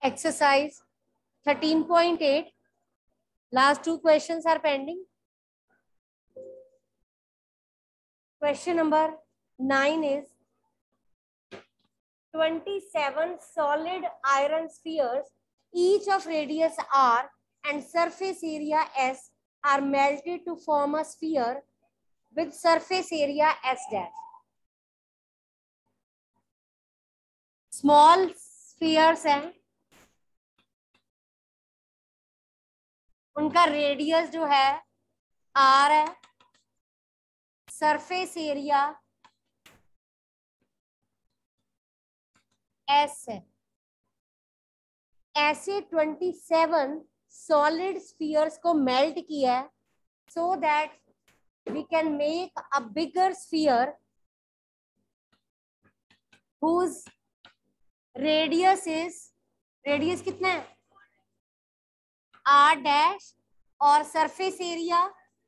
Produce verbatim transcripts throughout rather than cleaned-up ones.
Exercise thirteen point eight. Last two questions are pending. Question number nine is twenty-seven solid iron spheres, each of radius r and surface area s, are melted to form a sphere with surface area s dash. Small spheres हैं, उनका radius जो है r है, surface area s है. ऐसे सत्ताईस solid spheres को melt किया है so that we can make a bigger sphere whose radius is, radius कितना है r डैश और सरफेस एरिया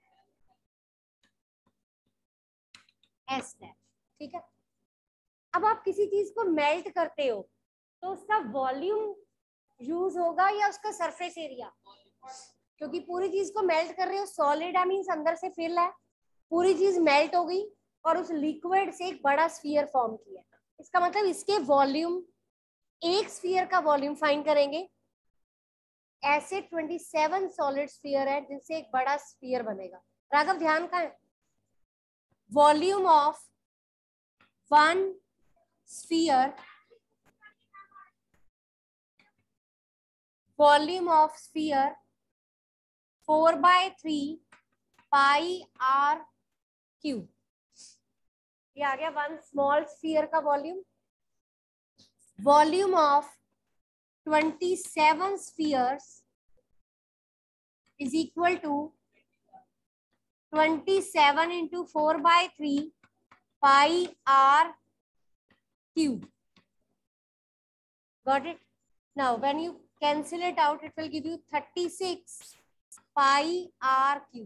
s डैश. ठीक है. अब आप किसी चीज को मेल्ट करते हो तो उसका वॉल्यूम यूज होगा या उसका सरफेस एरिया, क्योंकि पूरी चीज को मेल्ट कर रहे हो. सॉलिड है मींस अंदर से फिल है, पूरी चीज मेल्ट हो गई और उस लिक्विड से एक बड़ा स्फीयर फॉर्म किया. इसका मतलब इसके वॉल्यूम, एक स्फीयर का वॉल्यूम फाइंड करेंगे. ऐसे सत्ताईस सॉलिड स्फीयर है जिनसे एक बड़ा स्फीयर बनेगा. राघव ध्यान का है, volume of one sphere, volume of sphere four by three pi r cube. ये आ गया वन स्मॉल स्फीयर का volume. Volume of twenty-seven spheres is equal to twenty-seven into four by three pi r cube. Got it? Now when you cancel it out, it will give you thirty-six pi r cube.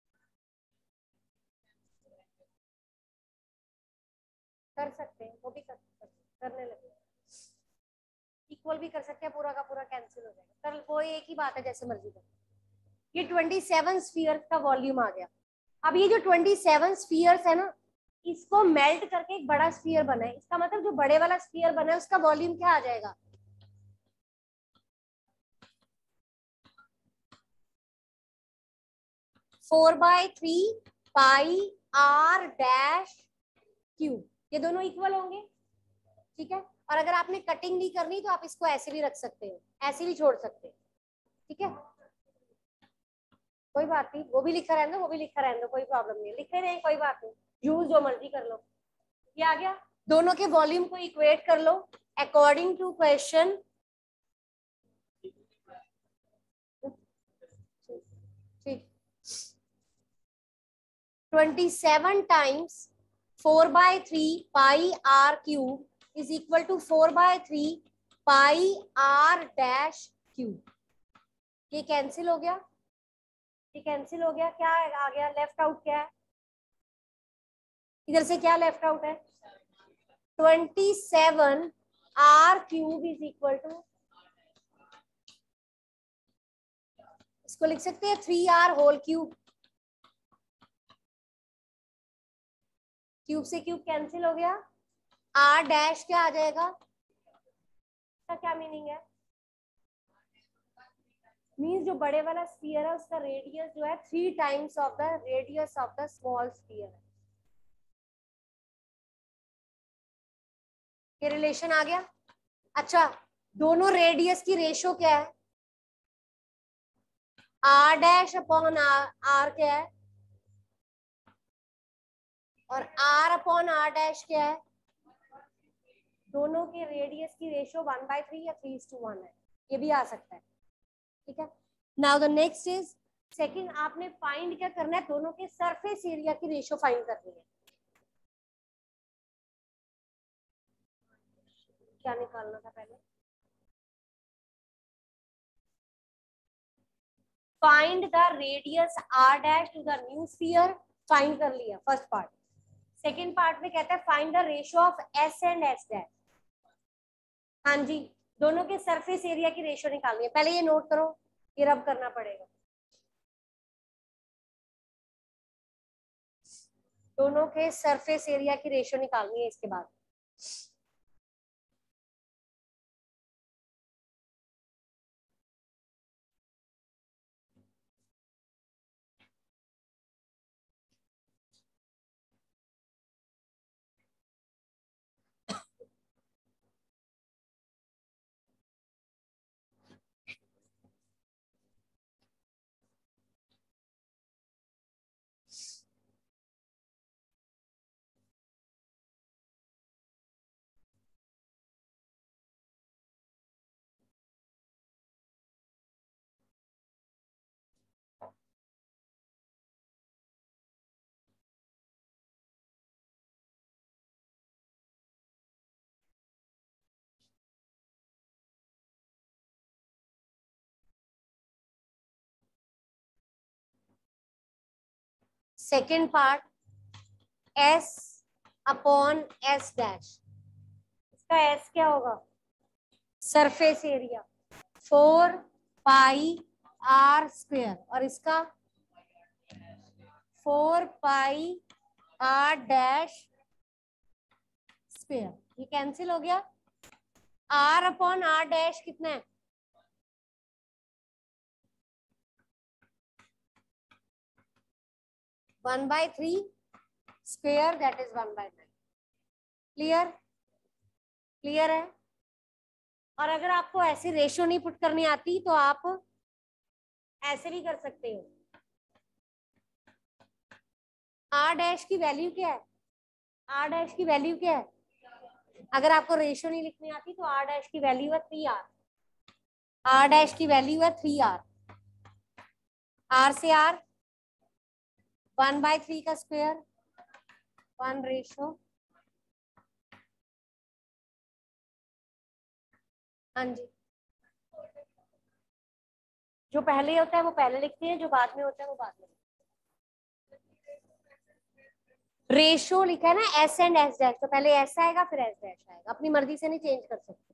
कर सकते हैं, वो भी कर सकते हैं, करने लगे. इक्वल भी कर सकते हैं, पूरा का पूरा कैंसिल हो जाएगा. कर वो एक ही बात है, जैसे मर्जी कर. ये सत्ताईस स्फीयर्स का वॉल्यूम आ गया. अब ये जो सत्ताईस स्फीयर्स है ना, इसको मेल्ट करके एक बड़ा स्फीयर बना है. इसका मतलब जो बड़े वाला स्फीयर बना है उसका वॉल्यूम क्या आ जाएगा, four by three pi r dash cube. ये दोनों इक्वल होंगे. ठीक है. और अगर आपने कटिंग नहीं करनी तो आप इसको ऐसे भी रख सकते हो, ऐसे भी छोड़ सकते हो. ठीक है, कोई बात नहीं. वो भी लिखा रहने दो, वो भी लिखा रहने दो, कोई प्रॉब्लम नहीं. लिखे रहे, कोई बात नहीं. यूज जो मर्जी कर लो. ये आ गया. दोनों के वॉल्यूम को इक्वेट कर लो अकॉर्डिंग टू क्वेश्चन. ठीक. twenty-seven times four by three pi r cube is equal to four by three pi r dash cube. ये कैंसिल हो गया, ये कैंसिल हो गया. क्या आ गया, लेफ्ट आउट क्या है, इधर से क्या लेफ्ट आउट है, twenty-seven r cube is equal to, इसको लिख सकते हैं three r whole cube. Cube से क्यूब कैंसिल हो गया. r डैश क्या आ जाएगा, इसका क्या मीनिंग है, मीन्स जो बड़े वाला स्फीयर है उसका रेडियस जो है three times of the radius of the small sphere है. ये रिलेशन आ गया. अच्छा, दोनों रेडियस की रेशो क्या है, r डैश अपॉन r क्या है और r अपॉन r डैश क्या है. दोनों के रेडियस की रेशो वन बाय थ्री या थ्री टू वन है. ये भी आ सकता है. ठीक है. Now the next is second, आपने फाइंड क्या करना है, दोनों के सरफेस एरिया की रेशो फाइंड करनी है. क्या निकालना था पहले, find the radius r dash to the new sphere. Find कर लिया फर्स्ट पार्ट. सेकंड पार्ट में कहता है find the ratio of s and s dash. हाँ जी, दोनों के सरफेस एरिया की रेशियो निकालनी है। पहले ये नोट करो, ये रब करना पड़ेगा। दोनों के सरफेस एरिया की रेशियो निकालनी है इसके बाद। Second part S upon S dash, इसका एस क्या होगा? Surface area four pi r square, और इसका four pi r dash square. ये कैंसिल हो गया। आर अपॉन आर डैश कितना है? One by three square, that is one by nine. Clear? Clear है? और अगर आपको ऐसी रेशियो नहीं पुट करनी आती तो आप ऐसे भी कर सकते हो। आर डैश की वैल्यू क्या है? आर डैश की वैल्यू क्या है? अगर आपको रेशियो नहीं लिखनी आती तो आर डैश की वैल्यू है थ्री आर। आर डैश की वैल्यू है थ्री आर। आर से आर वन बाई थ्री का स्क्वायर, वन रेशियो। हाँ जी, जो पहले होता है वो पहले लिखते हैं, जो बाद में होता है वो बाद में। रेशियो लिखा है ना एस एंड एस डैश, तो पहले एस आएगा फिर एस डैश आएगा। अपनी मर्जी से नहीं चेंज कर सकते।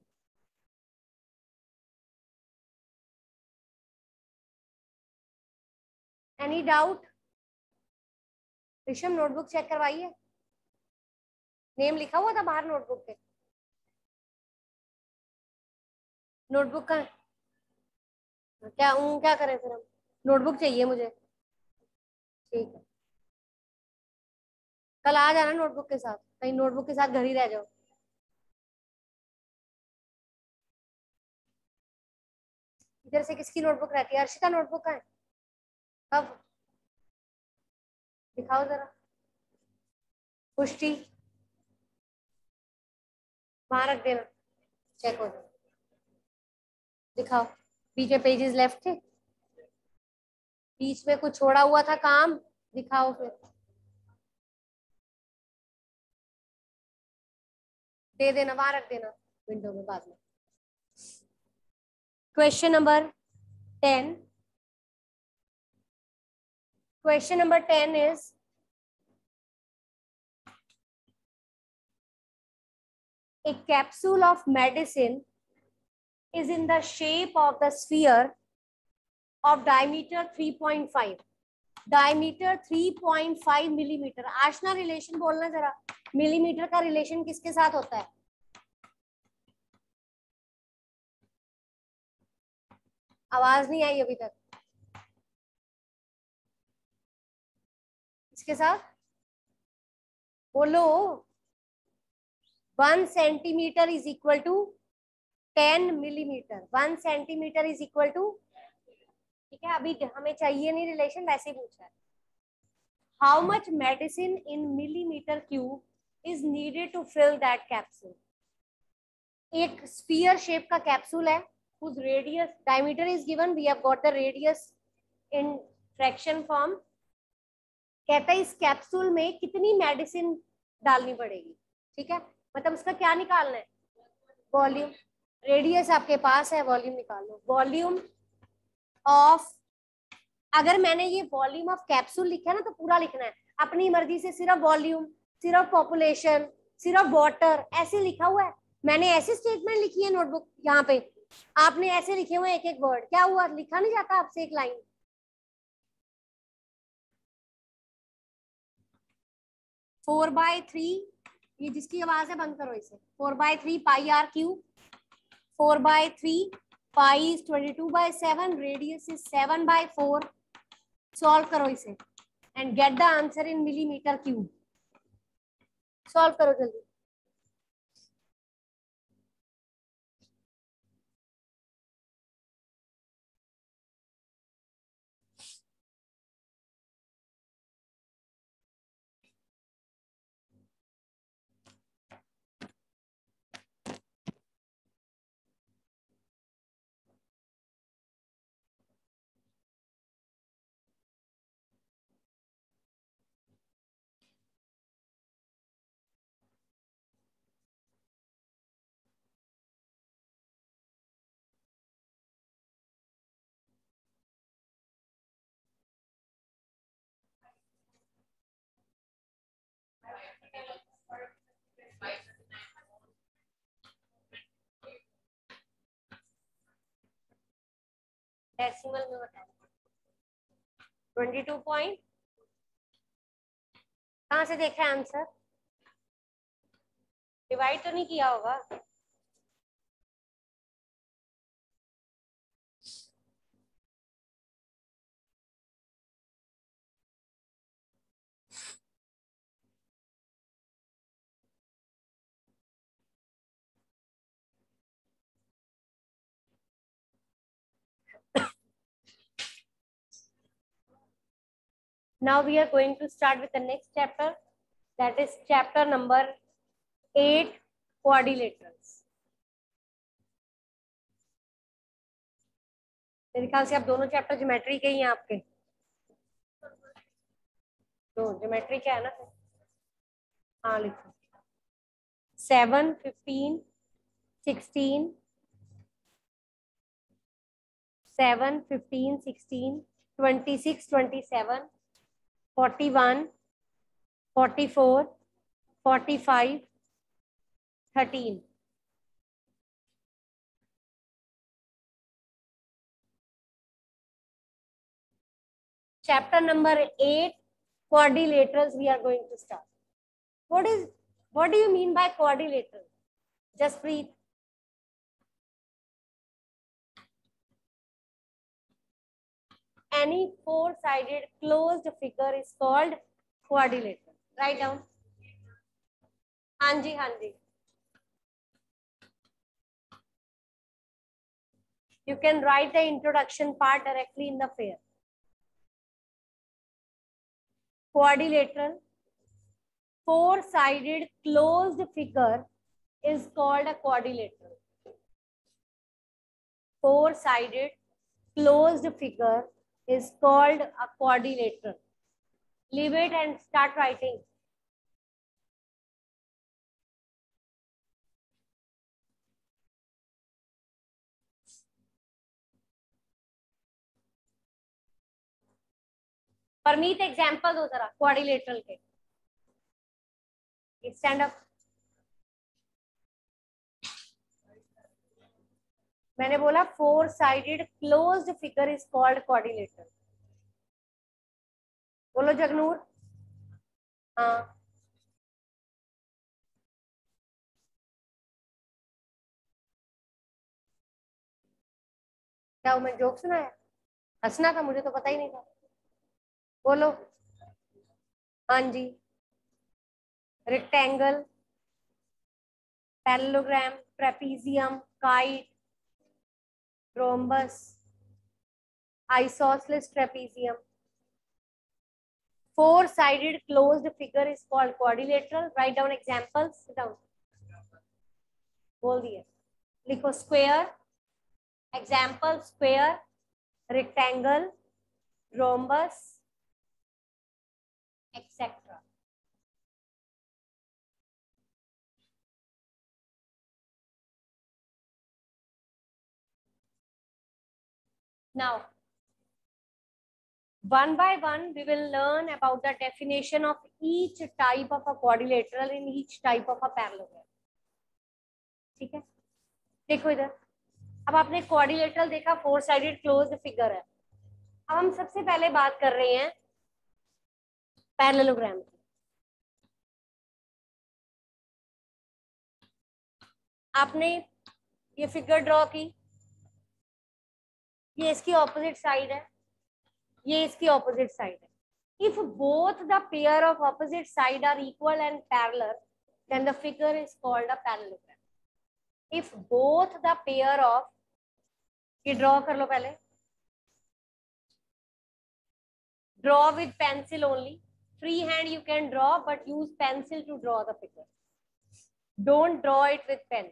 Any doubt? Rishabh notebook check करवाइए, नेम लिखा हुआ था बाहर नोटबुक पे। नोटबुक का क्या हूँ, क्या करें फिर हम? नोटबुक चाहिए मुझे। ठीक है, कल आ जाना नोटबुक के साथ, कहीं नोटबुक के साथ घर ही रह जाओ। इधर से किसकी नोटबुक रहती है? अर्शिता नोटबुक का है? कब दिखाओ जरा। पुष्टि वहां रख देना, चेक हो जाए। दिखाओ, बीच में पेजेस लेफ्ट थे, बीच में कुछ छोड़ा हुआ था काम, दिखाओ फिर। दे देना, वहां रख देना विंडो में बाद में। Question number ten. Question number ten is a capsule of medicine is in the shape of the sphere of diameter three point five, diameter three point five millimetre. Aashna relation बोलना जरा, मिलीमीटर का relation किसके साथ होता है? आवाज नहीं आई अभी तक। इसके साथ बोलो। One centimetre is equal to ten millimetre. One centimetre is equal to, ठीक है, अभी हमें चाहिए नहीं रिलेशन, वैसे ही पूछा है। How much medicine in millimetre cube is needed to fill that capsule. एक स्फीयर शेप का कैप्सूल है, whose radius diameter is given, we have got the radius in fraction form। कहता है इस कैप्सूल में कितनी मेडिसिन डालनी पड़ेगी, ठीक है, मतलब उसका क्या निकालना है? वॉल्यूम। रेडियस आपके पास है, वॉल्यूम निकाल लो। वॉल्यूम ऑफ, अगर मैंने ये वॉल्यूम ऑफ कैप्सूल लिखा है ना तो पूरा लिखना है, अपनी मर्जी से सिर्फ वॉल्यूम, सिर्फ पॉपुलेशन, सिर्फ वाटर ऐसे लिखा हुआ है मैंने ऐसी स्टेटमेंट लिखी है नोटबुक यहाँ पे, आपने ऐसे लिखे हुए एक एक वर्ड, क्या हुआ, लिखा नहीं जाता आपसे एक लाइन। फोर बाय थ्री, ये जिसकी आवाज है बंद करो इसे, four by three pi r cube, four by three pi is twenty two by seven, radius is seven by four, solve करो इसे and get the answer in millimetre cube. Solve करो जल्दी। डेसिमल में बताओ। ट्वेंटी टू पॉइंट, कहाँ से देखा है आंसर, डिवाइड तो नहीं किया होगा। Now we are going to start with the next chapter, that is chapter number eight, quadrilaterals. मेरे ख्याल से आप दोनों चैप्टर ज्योमेट्री के ही हैं आपके, तो ज्योमेट्री क्या है ना, हाँ लिखो। Seven, fifteen, sixteen, seven, fifteen, sixteen, twenty six, twenty seven, forty one, forty four, forty five, thirteen. Chapter number eight, quadrilaterals we are going to start. What is, what do you mean by quadrilateral? Just breathe. Any four-sided closed figure is called quadrilateral. Write down. हाँ जी, हाँ जी. You can write the introduction part directly in the fair. Quadrilateral, four-sided closed figure is called a quadrilateral. Four-sided closed figure is called a quadrilateral. Leave it and start writing. Parmeet example दो जरा quadrilateral के. Stand up. मैंने बोला four sided closed figure is called quadrilateral. बोलो जगनूर. हाँ क्या मैं joke सुनाया, हंसना था, मुझे तो पता ही नहीं था. बोलो. हाँ जी. Rectangle, parallelogram, trapezium, kite, rhombus, isosceles trapezium. Four sided closed figure is called quadrilateral. Write down examples. Sit down. बोल दिए. लिखो square, example square, rectangle, rhombus, et cetera. Now, one by one, we will learn about the definition of each type of a quadrilateral in each type of a parallelogram. देखो इधर, अब आपने quadrilateral देखा, four sided closed figure है। अब हम सबसे पहले बात कर रहे हैं पैरेललोग्राम की। आपने ये फिगर ड्रॉ की, ये इसकी ऑपोजिट साइड है, ये इसकी ऑपोजिट साइड है। If both the pair of opposite side are equal and parallel, then the figure is called a parallelogram. If both the pair of, ये ड्रॉ कर लो पहले, draw with pencil only. Free hand you can draw, but use pencil to draw the figure. Don't draw it with pen.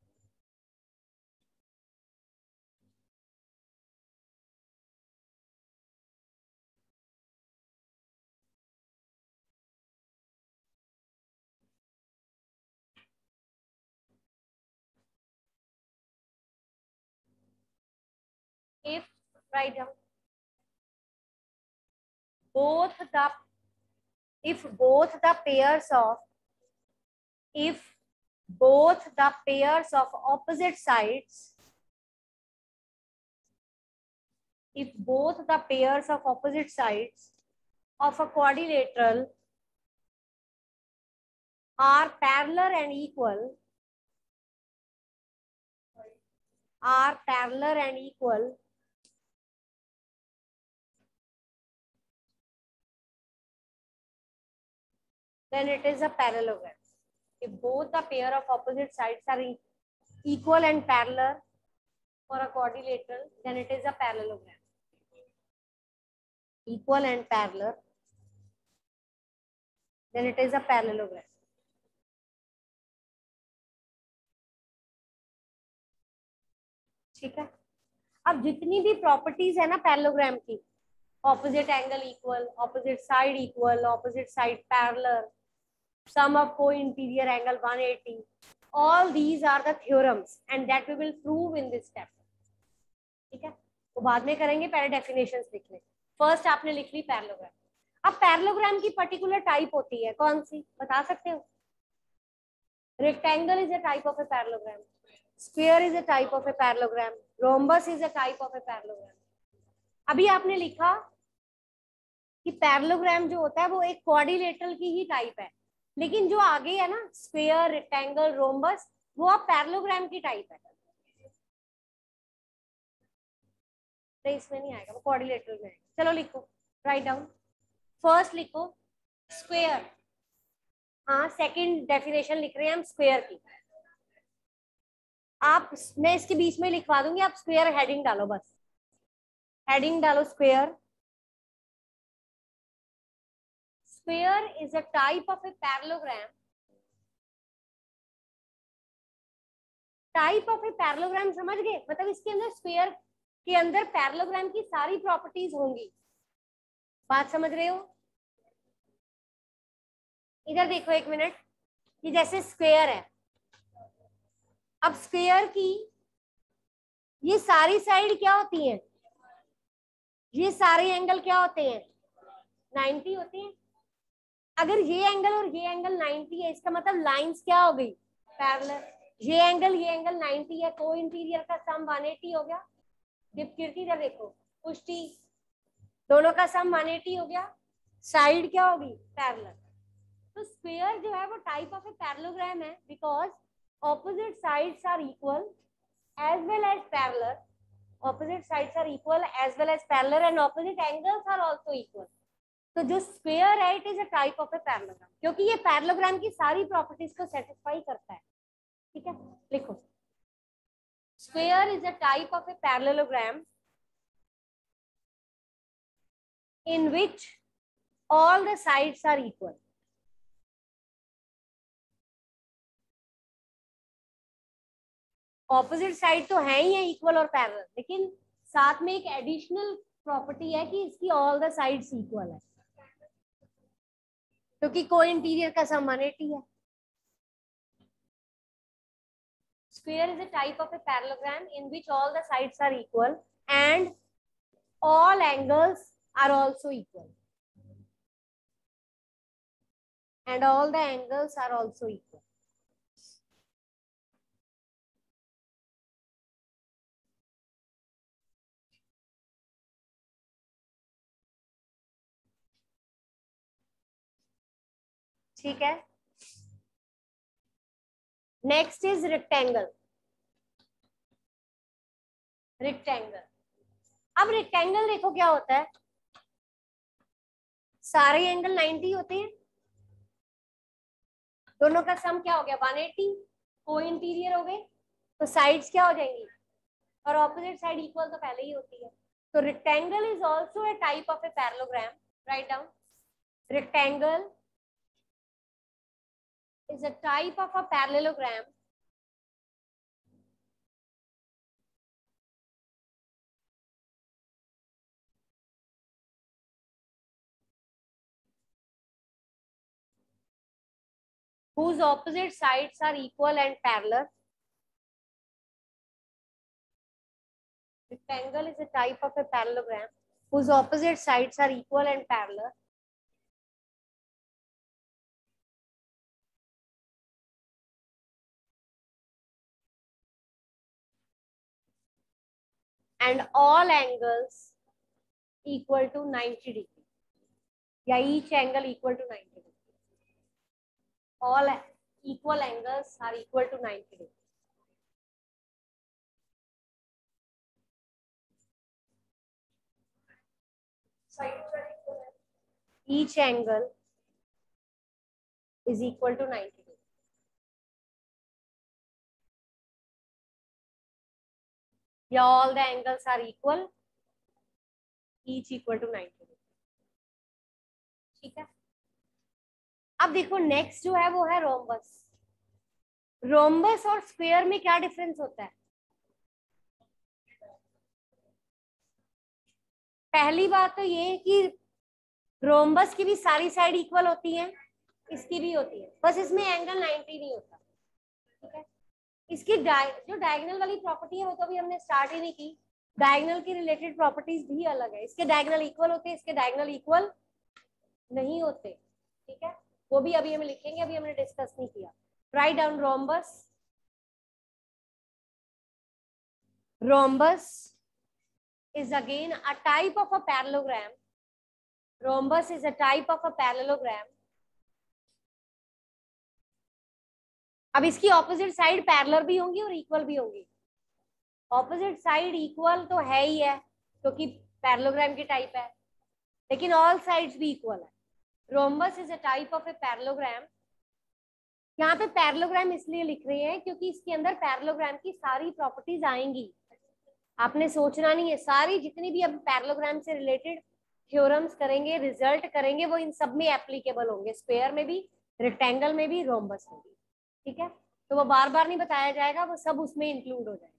If, write down, both the, if both the pairs of, if both the pairs of opposite sides, if both the pairs of opposite sides of a quadrilateral are parallel and equal, are parallel and equal, then it is a parallelogram. If both the pair of opposite sides are equal and parallel for a quadrilateral, then it is a parallelogram. Equal and parallel, then it is a parallelogram. ठीक है, अब जितनी भी properties है ना parallelogram की, opposite angle equal, opposite side equal, opposite side parallel, sum of co-interior angle one eighty, all these are the theorems and that we will prove in this chapter. ठीक है, तो बाद में करेंगे, पहले डेफिनेशंस लिख लें। फर्स्ट आपने लिख ली पैरेललोग्राम। अब पैरेललोग्राम की पर्टिकुलर टाइप होती है, कौन सी बता सकते हो? Rectangle is a type of a parallelogram, square is a type of a parallelogram, rhombus is a type of a parallelogram. अभी आपने लिखा कि पैरेललोग्राम जो होता है वो एक क्वाड्रिलेटरल की ही टाइप है, लेकिन जो आगे है ना स्क्वायर, रेक्टेंगल, रोम्बस, वो अब पैरेललोग्राम की टाइप है। तो इसमें नहीं आएगा, वो क्वाड्रिलेटरल में आएगा। चलो लिखो, राइट डाउन। फर्स्ट लिखो स्क्वायर, हाँ सेकंड डेफिनेशन लिख रहे हैं हम स्क्वायर की। आप, मैं इसके बीच में लिखवा दूंगी, आप स्क्वायर हेडिंग डालो, बस हेडिंग डालो square. Square is a type of a parallelogram. Type of a parallelogram समझ गए, मतलब इसके अंदर स्क्वायर के अंदर पैरेललोग्राम की सारी प्रॉपर्टीज होंगी। बात समझ रहे हो? इधर देखो एक मिनट, ये जैसे स्क्वायर है, अब स्क्वायर की ये सारी साइड क्या होती हैं? ये सारे एंगल क्या होते हैं? नाइंटी होते हैं। अगर ये एंगल और ये एंगल नाइंटी है, इसका मतलब लाइंस क्या हो गई? पैरेलल। ये एंगल ये एंगल नाइंटी है, को इंटीरियर का सम वन एटी हो गया। दीपकीर्ति इधर देखो, पुष्टि, दोनों का सम वन एटी हो गया, साइड क्या होगी? पैरेलल। तो स्क्वायर जो है वो टाइप ऑफ ए पैरेललोग्राम है, because opposite sides are equal as well as parallel, opposite sides are equal as well as parallel and opposite angles are also equal. तो जो स्क्वायर है it is a type of a parallelogram, क्योंकि ये parallelogram की सारी properties को satisfy करता है। ठीक है, लिखो square is a type of a parallelogram in which all the sides are equal. Opposite side तो है ही है इक्वल और पैरेलल, लेकिन साथ में एक एडिशनल प्रॉपर्टी है कि इसकी ऑल द साइड्स इक्वल है, क्योंकि को इंटीरियर का सम वन एटी है। Square is a type of a parallelogram in which all the sides are equal and all angles are also equal. And all the angles are also equal. ठीक है। Next is rectangle. Rectangle, अब rectangle देखो क्या होता है, सारे angle ninety होते हैं, दोनों का सम क्या हो गया वन एटी, को इंटीरियर हो गए, तो साइड्स क्या हो जाएंगी, और ऑपोजिट साइड इक्वल तो पहले ही होती है। तो rectangle is also a type of a parallelogram, right down, rectangle is a type of a parallelogram whose opposite sides are equal and parallel. Rectangle is a type of a parallelogram whose opposite sides are equal and parallel. And all angles equal to ninety degree. Yeah, each angle equal to ninety degree. All equal angles are equal to ninety degree. Each angle is equal to ninety degree. Yeah, all the angles are equal, each equal to ninety degree. ठीक है। अब देखो next जो है वो है rhombus. Rhombus और square में क्या डिफरेंस होता है? पहली बात तो ये कि रोम्बस की भी सारी साइड इक्वल होती हैं, इसकी भी होती है, बस इसमें एंगल नाइंटी नहीं होता, ठीक है। इसकी जो डायगोनल वाली प्रॉपर्टी है वो तो अभी हमने स्टार्ट ही नहीं की, डायगोनल की रिलेटेड प्रॉपर्टीज भी अलग है, इसके डायगोनल इक्वल होते हैं, इसके डायगोनल इक्वल नहीं होते, ठीक है, वो भी अभी हम लिखेंगे, अभी हमने डिस्कस नहीं किया। Right down rhombus. Rhombus is again a type of a parallelogram. Rhombus is a type of a parallelogram. अब इसकी ऑपोजिट साइड पैरेलल भी होंगी और इक्वल भी होंगी। ऑपोजिट साइड इक्वल तो है ही है क्योंकि पैरेललोग्राम की टाइप है, लेकिन ऑल साइड्स भी इक्वल है। Rhombus is a type of a parallelogram. यहाँ पे पैरेललोग्राम इसलिए लिख रहे हैं क्योंकि इसके अंदर पैरेललोग्राम की सारी प्रॉपर्टीज आएंगी, आपने सोचना नहीं है, सारी जितनी भी अब पैरेललोग्राम से रिलेटेड थ्योरम्स करेंगे, रिजल्ट करेंगे, वो इन सब में एप्लीकेबल होंगे, स्क्वायर में भी, रेक्टेंगल में भी, रोम्बस में भी, ठीक है। तो वो बार बार नहीं बताया जाएगा, वो सब उसमें इंक्लूड हो जाएगा।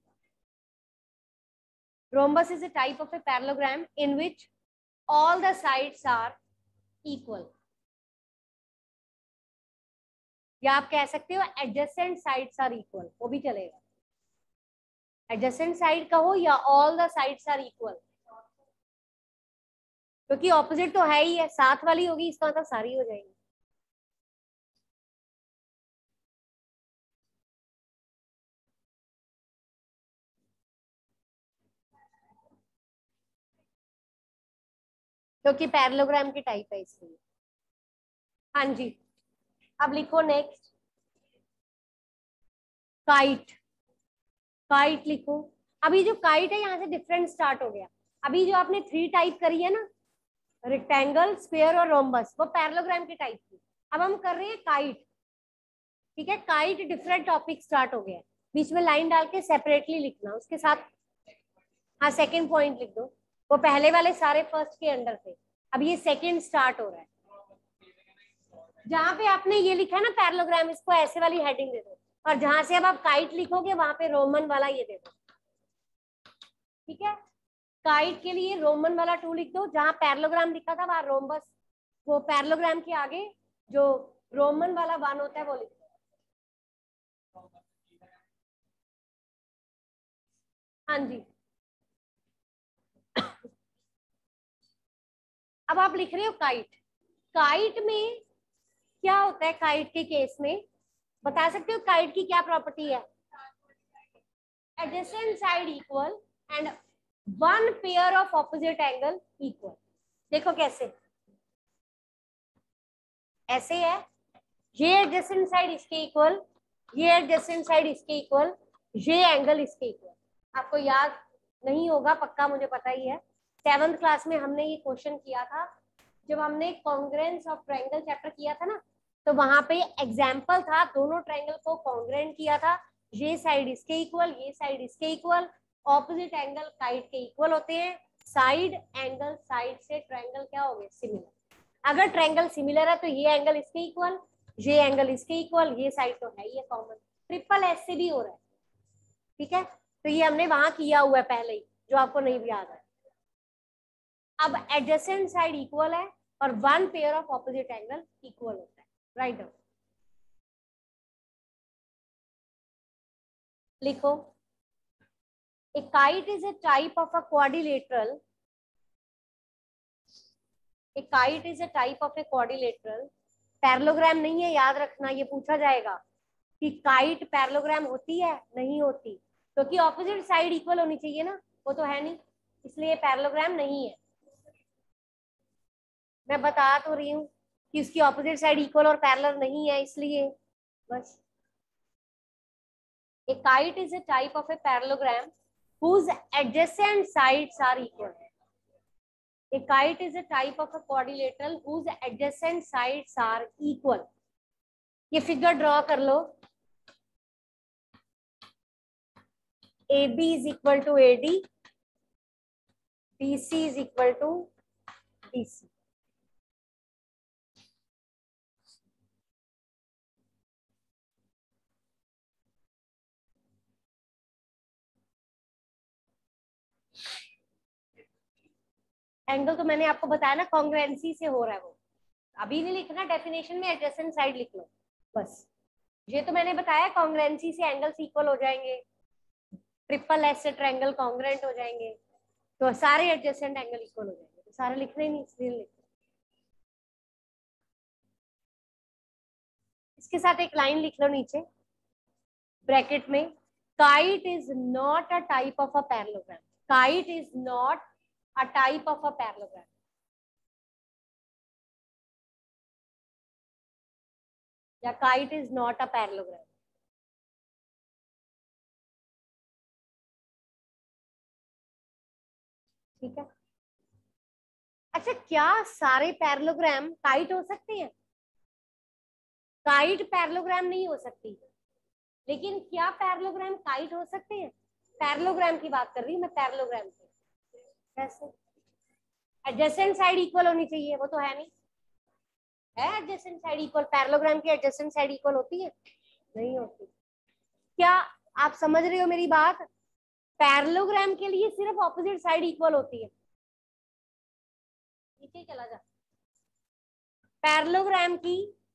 Rhombus is a type of a parallelogram in which all the sides are equal, या आप कह सकते हो एडजेसेंट साइड्स आर इक्वल, वो भी चलेगा। एडजेसेंट साइड कहो या all the sides are equal, क्योंकि ऑपोजिट तो है ही है, साथ वाली होगी, इसका मतलब सारी हो जाएगी। क्योंकि पैरेललोग्राम की टाइप है इसलिए। हाँ जी, अब लिखो नेक्स्ट काइट। काइट लिखो। अभी जो काइट है यहाँ से डिफरेंट स्टार्ट हो गया। अभी जो आपने थ्री टाइप करी है ना, रेक्टेंगल, स्क्वायर और रोम्बस, वो पैरेललोग्राम की टाइप थी। अब हम कर रहे हैं काइट, ठीक है। काइट डिफरेंट टॉपिक स्टार्ट हो गया है, बीच में लाइन डाल के सेपरेटली लिखना उसके साथ। हाँ, सेकेंड पॉइंट लिख दो, वो पहले वाले सारे फर्स्ट के अंडर थे, अब ये सेकेंड स्टार्ट हो रहा है। जहां पे आपने ये लिखा है ना पैरेललोग्राम, इसको ऐसे वाली हेडिंग दे दो, और जहां से अब आप काइट लिखोगे वहां पे रोमन वाला ये दे दो, ठीक है। काइट के लिए रोमन वाला टू लिख दो, जहां पैरेललोग्राम लिखा था वहां रोम्बस, वो पैरेललोग्राम के आगे जो रोमन वाला वन होता है वो लिख दो। हाँ जी, अब आप लिख रहे हो काइट। काइट में क्या होता है, काइट के केस में बता सकते हो काइट की क्या प्रॉपर्टी है? Adjacent side equal and one pair of opposite angle equal. देखो कैसे, ऐसे है, ये एडजेसेंट साइड इसके इक्वल, ये एडजेसेंट साइड इसके इक्वल, ये एंगल इसके इक्वल। आपको याद नहीं होगा पक्का, मुझे पता ही है, सेवंथ क्लास में हमने ये क्वेश्चन किया था जब हमने कॉन्ग्रेंस ऑफ ट्रायंगल चैप्टर किया था ना, तो वहां पे एग्जाम्पल था, दोनों ट्रायंगल को कॉन्ग्रेंट किया था, ये साइड इसके इक्वल, ये साइड इसके इक्वल, ऑपोजिट एंगल साइड के इक्वल होते हैं, साइड एंगल साइड से ट्रायंगल क्या हो गए, सिमिलर। अगर ट्रायंगल सिमिलर है तो ये एंगल इसके इक्वल, ये एंगल इसके इक्वल, ये साइड तो है ही है कॉमन, ट्रिपल एस से भी हो रहा है, ठीक है। तो ये हमने वहां किया हुआ है पहले ही, जो आपको नहीं भी याद है। अब एडजेसेंट साइड इक्वल है और one pair of opposite angle equal होता है, राइट डाउन लिखो। A kite is a type of a quadrilateral. A kite is a type of a quadrilateral. Parallelogram नहीं है, याद रखना, ये पूछा जाएगा कि काइट पैरेललोग्राम होती है, नहीं होती, क्योंकि तो ऑपोजिट साइड इक्वल होनी चाहिए ना, वो तो है नहीं, इसलिए पैरेललोग्राम नहीं है। मैं बता तो रही हूँ कि उसकी ऑपोजिट साइड इक्वल और पैरेलल नहीं है, इसलिए बस। A kite is a type of a parallelogram whose adjacent sides are equal. A kite is a type of a quadrilateral whose adjacent sides are equal. ये फिगर ड्रॉ कर लो, A B is equal to A D, B C is equal to D C. Angle तो मैंने आपको बताया ना, congruency से हो रहा है वो, अभी नहीं लिखना, डेफिनेशन में एडजेसेंट साइड लिख लो बस। ये तो मैंने बताया कॉन्ग्रुएंसी से एंगल्स इक्वल हो जाएंगे, ट्रिपल एस से ट्रायंगल कॉन्ग्रुएंट हो जाएंगे, तो सारे एडजेसेंट एंगल इक्वल हो जाएंगे, तो सारे लिखने ही नहीं, इसलिए लिख। इसके साथ एक लाइन लिख लो नीचे ब्रैकेट में, kite is not a type of a parallelogram, kite is not a type of a parallelogram. या kite is not a parallelogram. ठीक है। अच्छा, क्या सारे पैरेललोग्राम काइट हो सकते हैं? काइट पैरेललोग्राम नहीं हो सकती, लेकिन क्या पैरेललोग्राम काइट हो सकते हैं? पैरेललोग्राम की बात कर रही हूँ मैं, पैरेललोग्राम की। कैसे? एडजेसेंट साइड इक्वल होनी चाहिए, वो तो है नहीं, है एडजेसेंट साइड इक्वल, पैरेललोग्राम की एडजेसेंट साइड इक्वल होती है? नहीं होती। क्या आप समझ रहे हो मेरी बात? पैरेललोग्राम के लिए सिर्फ ऑपोजिट साइड इक्वल होती है। नीचे चला जा। पैरेललोग्राम की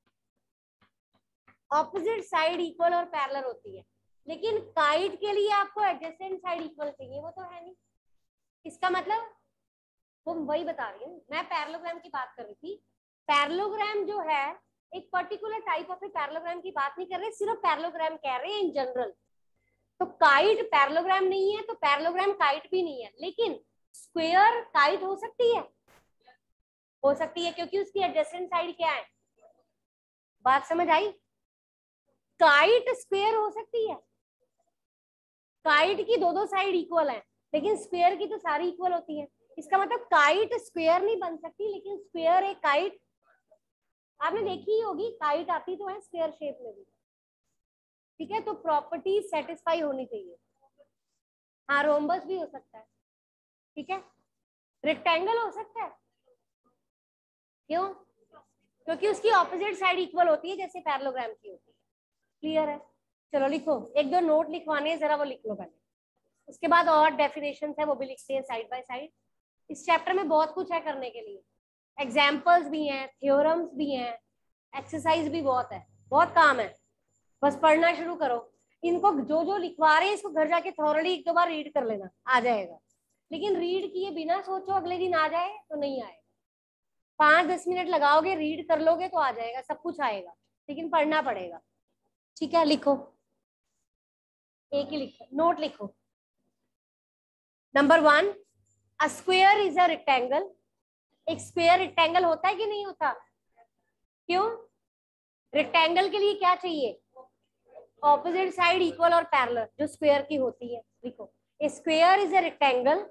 ऑपोजिट साइड इक्वल और पैरेलल होती है, लेकिन काइट के लिए आपको एडजेसेंट साइड इक्वल चाहिए, वो तो है नहीं। इसका मतलब वो वही बता रही हूँ मैं, पैरेललोग्राम की बात कर रही थी। पैरेललोग्राम जो है एक पर्टिकुलर टाइप ऑफ पैरेललोग्राम की बात नहीं कर रहे, सिर्फ पैरेललोग्राम कह रहे हैं इन जनरल। तो काइट पैरेललोग्राम नहीं है, तो पैरेललोग्राम काइट भी नहीं है, लेकिन स्क्वायर काइट हो सकती है, हो सकती है, क्योंकि उसकी एडजेसेंट साइड क्या है। बात समझ आई? काइट स्क्वायर हो सकती है, काइट की दो दो साइड इक्वल है, लेकिन स्क्वायर की तो सारी इक्वल होती है। इसका मतलब काइट स्क्वायर नहीं बन सकती, लेकिन स्क्वायर एक काइट आपने देखी ही होगी, काइट आती तो है स्क्वायर शेप में भी। ठीक है, तो प्रॉपर्टी सेटिस्फाई होनी चाहिए। हाँ, रोम्बस भी हो सकता है, ठीक है, रेक्टेंगल हो सकता है। क्यों? क्योंकि उसकी ऑपोजिट साइड इक्वल होती है, जैसे पैरेललोग्राम की होती है। क्लियर है? चलो लिखो, एक दो नोट लिखवाने हैं, जरा वो लिख लो पहले, उसके बाद और डेफिनेशन है वो भी लिखते हैं साइड बाय साइड। इस चैप्टर में बहुत कुछ है करने के लिए, एग्जाम्पल्स भी हैं, थ्योरम्स भी हैं, एक्सरसाइज भी बहुत है, बहुत काम है। बस पढ़ना शुरू करो, इनको जो जो लिखवा रहे हैं इसको घर जाके थॉरली एक दो बार रीड कर लेना, आ जाएगा। लेकिन रीड किए बिना सोचो अगले दिन आ जाए तो नहीं आएगा। पांच दस मिनट लगाओगे, रीड कर लोगे तो आ जाएगा, सब कुछ आएगा, लेकिन पढ़ना पड़ेगा। ठीक है, लिखो, एक ही लिखो, नोट लिखो। Number one, a square is a rectangle. एक स्क्वायर रेक्टेंगल होता है कि नहीं होता? क्यों? रेक्टेंगल के लिए क्या चाहिए? ऑपोजिट साइड इक्वल और पैरेलल, जो स्क्वायर की होती है। देखो, a square is a rectangle.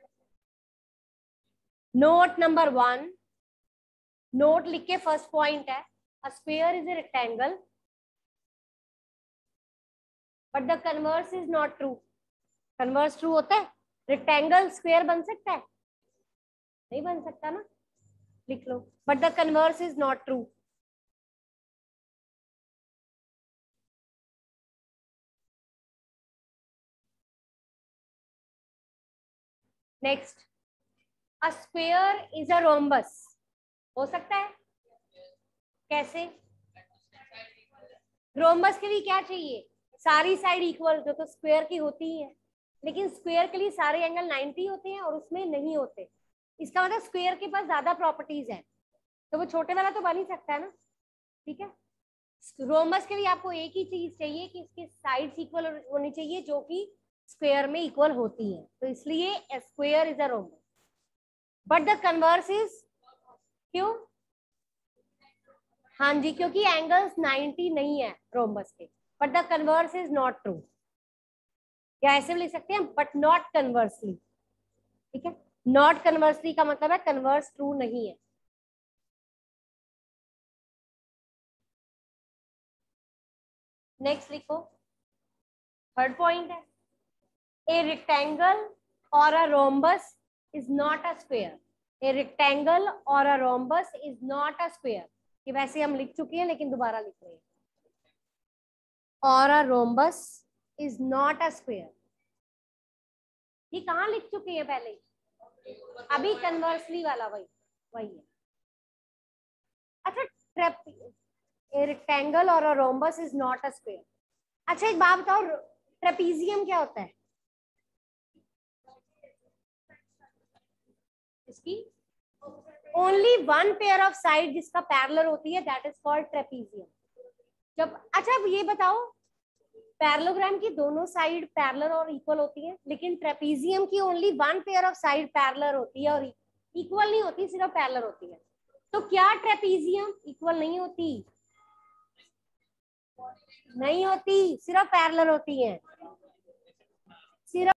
Note number one, note लिख के फर्स्ट पॉइंट है, a square is a rectangle but the converse is not true. Converse true होता है? रेक्टेंगल स्क्वायर बन सकता है? नहीं बन सकता ना, लिख लो, but the converse is not true. Next, a square is a rhombus. हो सकता है? कैसे? रोम्बस के लिए क्या चाहिए? सारी साइड इक्वल, जो तो स्क्वायर की होती ही है, लेकिन स्क्वायर के लिए सारे एंगल नाइंटी होते हैं और उसमें नहीं होते। इसका मतलब स्क्वायर के पास ज्यादा प्रॉपर्टीज है, तो वो छोटे वाला तो बन ही सकता है ना। ठीक है, रोम्बस के लिए आपको एक ही चीज चाहिए कि इसकी साइड्स इक्वल होनी चाहिए, जो कि स्क्वायर में इक्वल होती है, तो इसलिए square is a rhombus. But the converse is, क्यों? हाँ जी, क्योंकि एंगल्स नाइंटी नहीं है रोम्बस के, but the converse is not true. या ऐसे भी लिख सकते हैं, बट नॉट कन्वर्सली। ठीक है, नॉट कन्वर्सली का मतलब है कन्वर्स ट्रू नहीं है। नेक्स्ट लिखो, थर्ड पॉइंट है, ए रेक्टेंगल और a rhombus is not a square. A rectangle और a rhombus is not a square. ये वैसे हम लिख चुके हैं, लेकिन दोबारा लिख रहे हैं। और a rhombus is not a square, ये कहाँ लिख चुके हैं पहले? अभी कन्वर्सली वाला वही वही है। अच्छा, ट्रेप, ए रेक्टेंगल और a rhombus is not a square. अच्छा, एक बात बताओ, ट्रेपीजियम क्या होता है? इसकी only one pair of side जिसका पैरेलल होती है, दैट इज कॉल्ड ट्रेपीजियम। जब, अच्छा अब ये बताओ, पैरेललोग्राम की दोनों साइड पैरेलल और इक्वल होती है, लेकिन ट्रेपीजियम की only one pair of side parallel होती है और इक्वल नहीं होती, सिर्फ पैरेलल होती है। तो क्या ट्रेपीजियम इक्वल नहीं होती? नहीं होती, सिर्फ पैरेलल होती है। सिर्फ